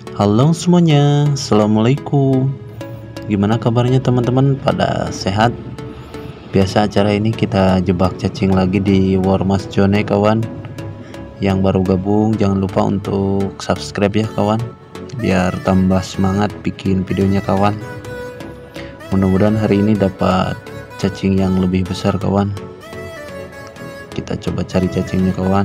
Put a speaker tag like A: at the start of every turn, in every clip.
A: Halo semuanya, assalamualaikum. Gimana kabarnya teman-teman? Pada sehat? Biasa acara ini kita jebak cacing lagi di War Mas Jone kawan. Yang baru gabung jangan lupa untuk subscribe ya kawan, biar tambah semangat bikin videonya kawan. Mudah-mudahan hari ini dapat cacing yang lebih besar kawan. Kita coba cari cacingnya kawan.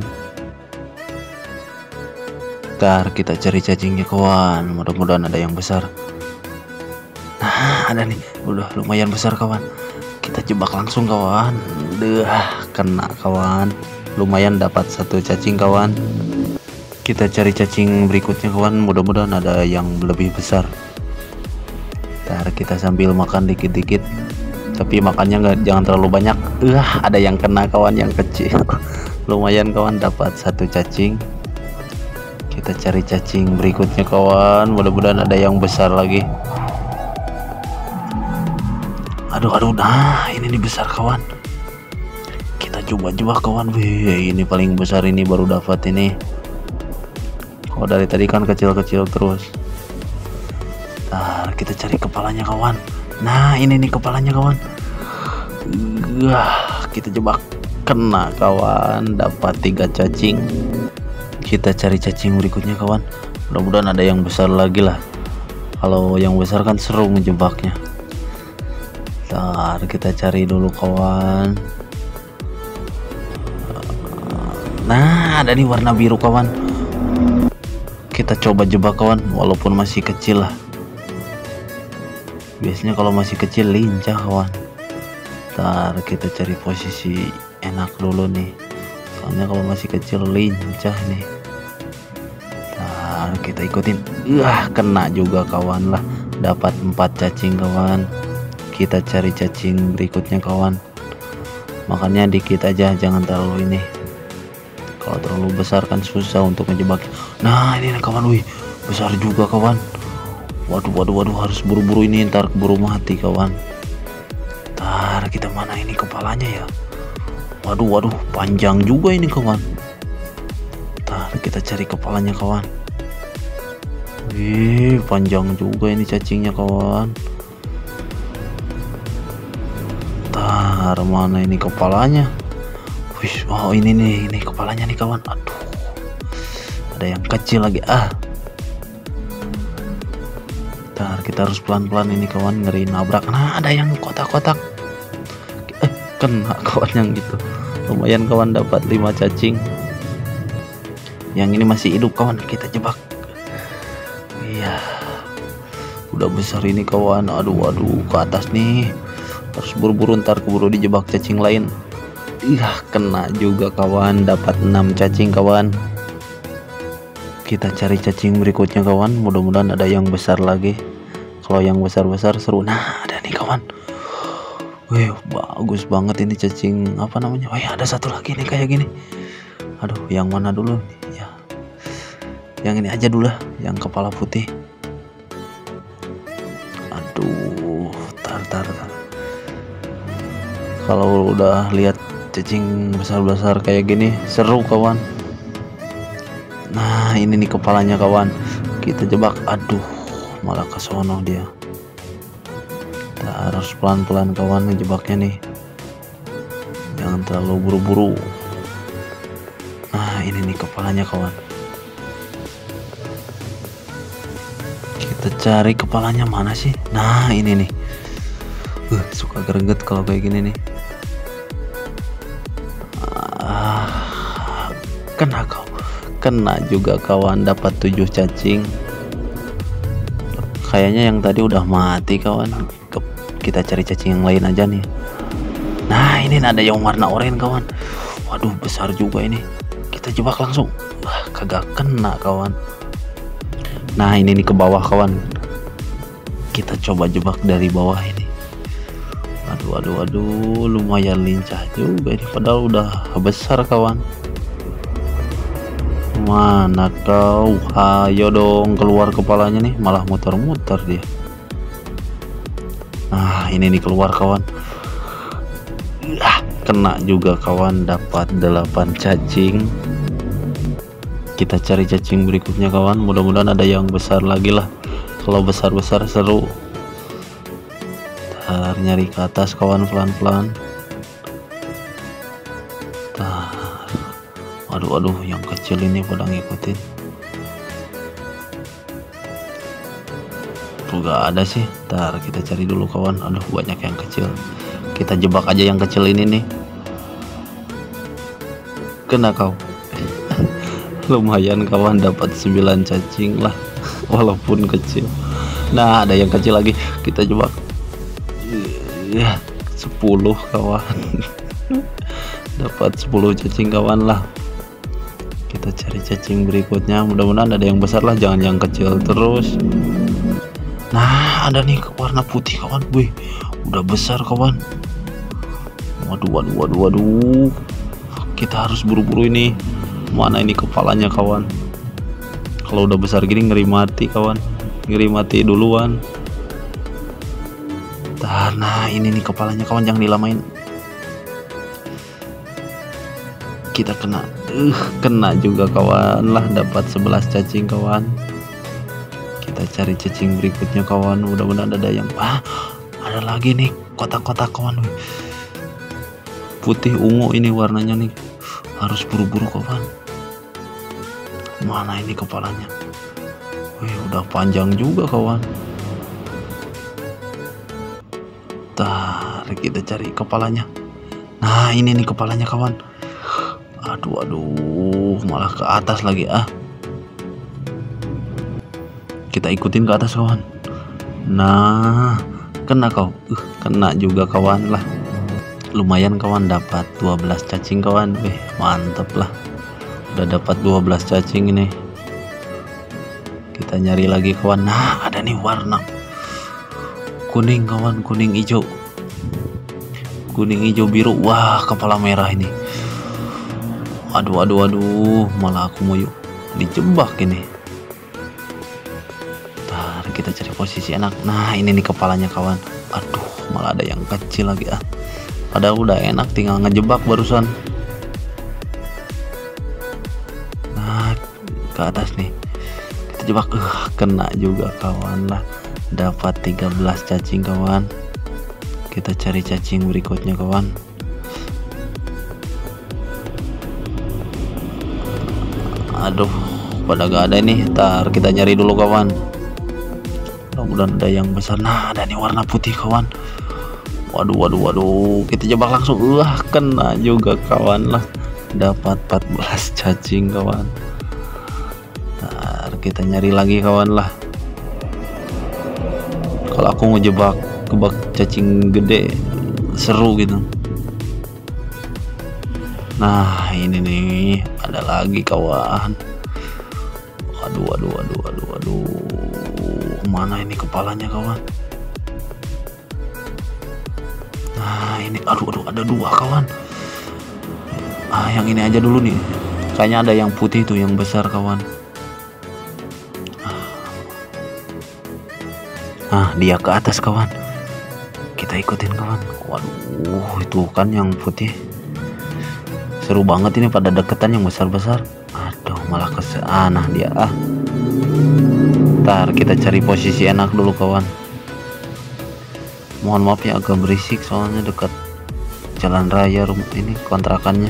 A: Kita cari cacingnya kawan, mudah-mudahan ada yang besar. Nah, ada nih, udah lumayan besar kawan. Kita jebak langsung kawan. Kena kawan. Lumayan dapat satu cacing kawan. Kita cari cacing berikutnya kawan, mudah-mudahan ada yang lebih besar. Ntar kita sambil makan dikit-dikit, tapi makannya jangan terlalu banyak. Ada yang kena kawan, yang kecil. Lumayan kawan, dapat satu cacing. Kita cari cacing berikutnya kawan, mudah-mudahan ada yang besar lagi. Aduh, nah ini nih besar kawan. Kita coba kawan. Wih, ini paling besar, ini baru dapat ini. Oh, dari tadi kan kecil-kecil terus. Ntar kita cari kepalanya kawan. Nah ini nih kepalanya kawan. Kita jebak, kena kawan, dapat 3 cacing. Kita cari cacing berikutnya kawan, mudah-mudahan ada yang besar lagi lah. Kalau yang besar kan seru ngejebaknya. Ntar kita cari dulu kawan. Nah ada nih warna biru kawan. Kita coba jebak kawan, walaupun masih kecil lah. Biasanya kalau masih kecil lincah kawan. Ntar kita cari posisi enak dulu nih, soalnya kalau masih kecil lincah nih. Ntar kita ikutin. Kena juga kawan lah, dapat 4 cacing kawan. Kita cari cacing berikutnya kawan, makanya dikit aja, jangan terlalu ini. Kalau terlalu besar kan susah untuk menjebak. Nah ini kawan, wih besar juga kawan. Waduh, harus buru-buru ini, ntar keburu mati kawan. Ntar kita mana ini kepalanya ya. Waduh, panjang juga ini kawan. Ntar kita cari kepalanya kawan. Wih, panjang juga ini cacingnya kawan. Ntar mana ini kepalanya. Wih, oh ini nih, ini kepalanya nih kawan. Aduh, ada yang kecil lagi. Ntar kita harus pelan-pelan ini kawan, ngeri nabrak. Nah ada yang kotak-kotak. Kena kawan yang gitu. Lumayan kawan, dapat 5 cacing. Yang ini masih hidup kawan, kita jebak. Iya, udah besar ini kawan. Aduh, ke atas nih, harus buru-buru, ntar keburu dijebak cacing lain. Kena juga kawan, dapat 6 cacing kawan. Kita cari cacing berikutnya kawan, mudah-mudahan ada yang besar lagi. Kalau yang besar-besar seru. Nah ada nih kawan. Wih, bagus banget ini cacing, apa namanya? Wih, ada satu lagi nih kayak gini. Aduh, yang mana dulu nih ya? Yang ini aja dulu lah, yang kepala putih. Aduh, tar. Kalau udah lihat cacing besar-besar kayak gini seru kawan. Nah ini nih kepalanya kawan, kita jebak. Aduh, malah ke sono dia. Kita harus pelan-pelan kawan ngejebaknya nih, jangan terlalu buru-buru. Nah ini nih kepalanya kawan. Kita cari kepalanya mana sih. Nah ini nih. Suka greget kalau kayak gini nih. Kena juga kawan, dapat 7 cacing. Kayaknya yang tadi udah mati kawan. Kita cari cacing yang lain aja nih. Nah ini ada yang warna oranye kawan. Waduh, besar juga ini. Kita jebak langsung. Kagak kena kawan. Nah ini nih ke bawah kawan. Kita coba jebak dari bawah ini. Aduh, lumayan lincah juga ini, padahal udah besar kawan. Mana kau? Ayo dong, keluar kepalanya nih, malah muter-muter dia. Nah ini nih keluar kawan. Kena juga kawan, dapat 8 cacing. Kita cari cacing berikutnya kawan, mudah-mudahan ada yang besar lagi lah. Kalau besar-besar seru. Ntar nyari ke atas kawan, pelan-pelan. Aduh, yang kecil ini pada ngikutin. Tuh gak ada sih. Ntar kita cari dulu kawan. Aduh, banyak yang kecil. Kita jebak aja yang kecil ini nih. Kena kau. Lumayan kawan, dapat 9 cacing lah. Walaupun kecil. Nah, ada yang kecil lagi. Kita jebak. Ya, 10 kawan. Dapat 10 cacing kawan lah. Kita cari cacing berikutnya, mudah-mudahan ada yang besar lah, jangan yang kecil terus. Nah, ada nih warna putih kawan. Wih, udah besar kawan. Waduh. Kita harus buru-buru ini. Mana ini kepalanya kawan? Kalau udah besar gini ngeri mati kawan. Ngeri mati duluan. Nah, ini nih kepalanya kawan, jangan dilamain. Kita kena juga kawan lah, dapat 11 cacing kawan. Kita cari cacing berikutnya kawan, mudah-mudahan ada yang ada lagi nih kotak-kotak kawan. Putih ungu ini warnanya nih, harus buru-buru kawan. Mana ini kepalanya? Wih, udah panjang juga kawan. Ntar kita cari kepalanya. Nah, ini nih kepalanya kawan. Aduh, malah ke atas lagi Kita ikutin ke atas kawan. Nah, kena kau. Kena juga kawan lah. Lumayan kawan, dapat 12 cacing kawan. Wih, mantep lah. Udah dapat 12 cacing ini. Kita nyari lagi kawan. Nah, ada nih warna kuning kawan, kuning hijau. Kuning hijau biru. Wah, kepala merah ini. Aduh, malah aku mau dijebak ini. Ntar kita cari posisi enak. Nah, ini nih kepalanya kawan. Aduh, malah ada yang kecil lagi Padahal udah enak, tinggal ngejebak barusan. Nah, ke atas nih. Kita jebak. Kena juga kawan lah. Dapat 13 cacing kawan. Kita cari cacing berikutnya kawan. Aduh, pada gak ada nih. Ntar kita nyari dulu kawan. Mudah-mudahan ada yang besar. Nah, ada nih warna putih kawan. Waduh. Kita jebak langsung. Kena juga kawan lah. Dapat 14 cacing kawan. Ntar kita nyari lagi kawan lah. Kalau aku mau kebak cacing gede seru gitu. Nah, ini nih ada lagi kawan. Aduh. Mana ini kepalanya kawan? Nah, ini aduh ada 2 kawan. Yang ini aja dulu nih. Kayaknya ada yang putih tuh yang besar kawan. Dia ke atas kawan. Kita ikutin kawan. Waduh, itu kan yang putih. Seru banget ini, pada deketan yang besar-besar. Aduh, malah ke sana dia. Ntar kita cari posisi enak dulu kawan. Mohon maaf ya, agak berisik soalnya dekat jalan raya rumah ini, kontrakannya.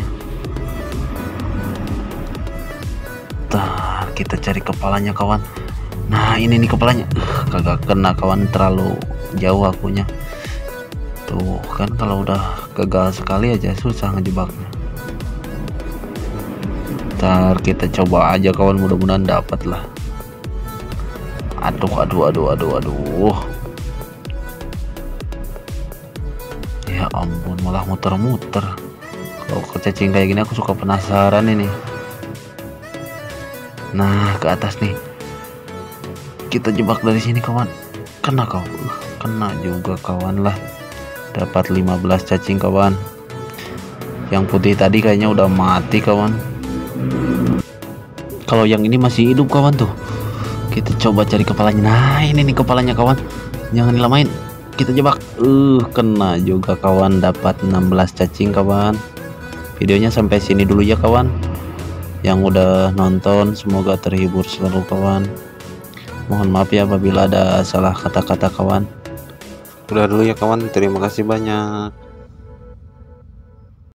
A: Ntar kita cari kepalanya kawan. Nah, ini nih kepalanya. Kagak kena kawan, terlalu jauh akunya. Tuh kan, kalau udah gagal sekali aja susah ngejebaknya. Ntar kita coba aja kawan, mudah-mudahan dapat lah. Aduh. Ya ampun, malah muter-muter. Kalau kecacing kayak gini aku suka penasaran ini. Nah, ke atas nih. Kita jebak dari sini kawan. Kena kau. Kena juga kawan lah. Dapat 15 cacing kawan. Yang putih tadi kayaknya udah mati kawan. Kalau yang ini masih hidup kawan tuh. Kita coba cari kepalanya. Nah, ini nih kepalanya kawan. Jangan dilamain. Kita jebak. Kena juga kawan. Dapat 16 cacing kawan. Videonya sampai sini dulu ya kawan. yang udah nonton, semoga terhibur selalu kawan. Mohon maaf ya apabila ada salah kata-kata kawan. Udah dulu ya kawan, terima kasih banyak.